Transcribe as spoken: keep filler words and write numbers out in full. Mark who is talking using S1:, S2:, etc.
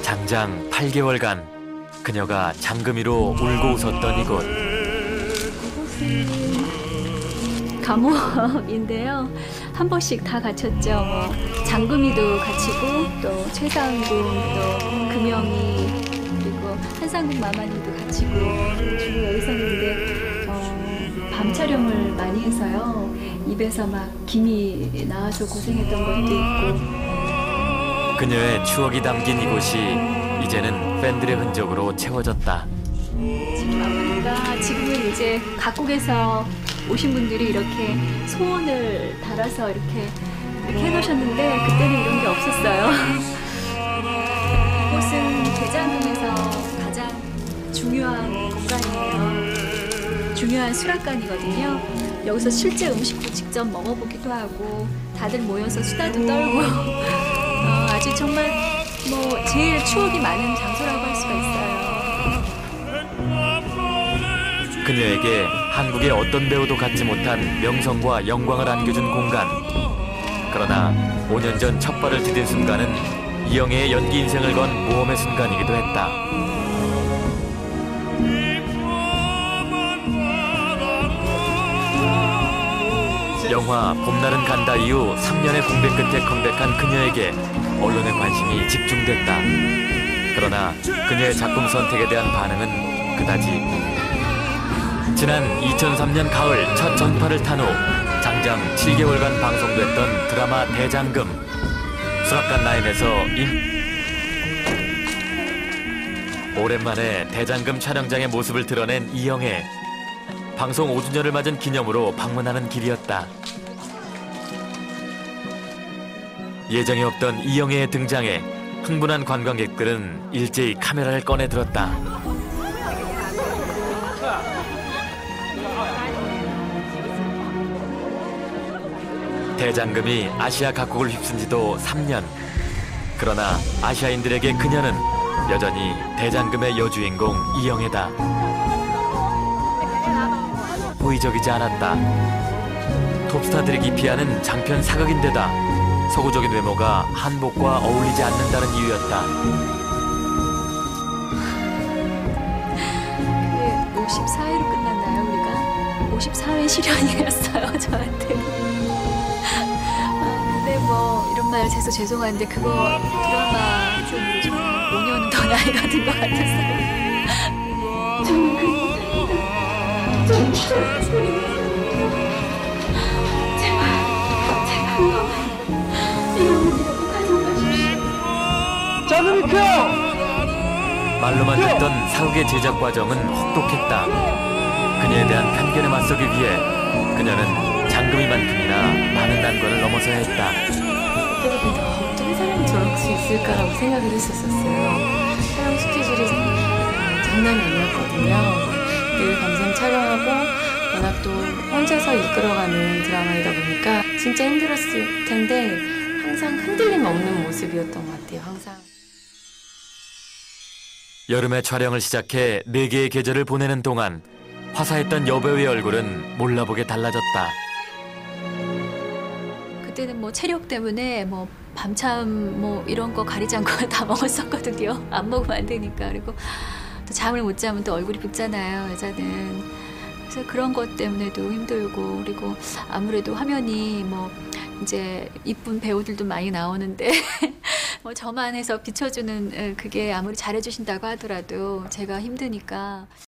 S1: 장장 팔 개월간 그녀가 장금이로 울고 웃었던 이곳.
S2: 감옥인데요. 한 번씩 다 갇혔죠. 뭐 장금이도 갇히고 또 최상궁, 또 금영이, 그리고 한상궁 마마님도 갇히고 주로 여기서 있는데 어, 밤 촬영을 많이 해서요. 입에서 막 김이 나와서 고생했던 것도 있고.
S1: 그녀의 추억이 담긴 이곳이 이제는 팬들의 흔적으로 채워졌다.
S2: 지금 아버지가 지금은 이제 각국에서 오신 분들이 이렇게 소원을 달아서 이렇게, 이렇게 해놓으셨는데 그때는 이런 게 없었어요. 이곳은 대장금에서 가장 중요한 공간이에요. 중요한 수락관이거든요. 여기서 실제 음식도 직접 먹어보기도 하고 다들 모여서 수다도 떨고 어, 아주 정말 뭐 제일 추억이 많은 장소라고 할 수가 있어요.
S1: 그녀에게 한국의 어떤 배우도 갖지 못한 명성과 영광을 안겨준 공간. 그러나 오 년 전 첫 발을 디딘 순간은 이영애의 연기 인생을 건 모험의 순간이기도 했다. 영화 봄날은 간다 이후 삼 년의 공백 끝에 컴백한 그녀에게 언론의 관심이 집중됐다. 그러나 그녀의 작품 선택에 대한 반응은 그다지. 지난 이천삼 년 가을 첫 전파를 탄 후 장장 칠 개월간 방송됐던 드라마 대장금. 수락관 라인에서 임... 오랜만에 대장금 촬영장의 모습을 드러낸 이영애. 방송 오 주년을 맞은 기념으로 방문하는 길이었다. 예정이 없던 이영애의 등장에 흥분한 관광객들은 일제히 카메라를 꺼내 들었다. 대장금이 아시아 각국을 휩쓴 지도 삼 년. 그러나 아시아인들에게 그녀는 여전히 대장금의 여주인공 이영애다. 호의적이지 않았다. 톱스타들이 기피하는 장편 사극인데다 서구적인 외모가 한복과 어울리지 않는다는 이유였다.
S2: 그게 오십사 회로 끝났나요, 우리가? 오십사 회 실현이었어요, 저한테. 아, 근데 뭐 이런 말 해서 죄송한데 그거 드라마 쪽으로 좀 오 년 더 나이가 든 것 같았어요. 좀 제발, 제발
S3: 장금이 표!
S1: 말로만 듣던 사극의 제작 과정은 혹독했다. 그녀에 대한 편견에 맞서기 위해 그녀는 장금이만큼이나 많은 난관을 넘어서야 했다.
S4: 어떤 사람이 저럴 수 있을까라고 생각을 했었어요. 촬영 스케줄이 장난이 아니었거든요. 늘 밤샘 촬영하고 워낙 또 혼자서 이끌어가는 드라마이다 보니까 진짜 힘들었을 텐데 항상 흔들림 없는 모습이었던 것 같아요. 항상.
S1: 여름에 촬영을 시작해 네 개의 계절을 보내는 동안 화사했던 여배우의 얼굴은 몰라보게 달라졌다.
S2: 그때는 뭐 체력 때문에 뭐 밤참 뭐 이런 거 가리지 않고 다 먹었었거든요. 안 먹으면 안 되니까. 그리고 또 잠을 못 자면 또 얼굴이 붓잖아요, 여자는. 그래서 그런 것 때문에도 힘들고, 그리고 아무래도 화면이 뭐 이제 이쁜 배우들도 많이 나오는데 뭐 저만 해서 비춰주는 그게 아무리 잘해주신다고 하더라도 제가 힘드니까.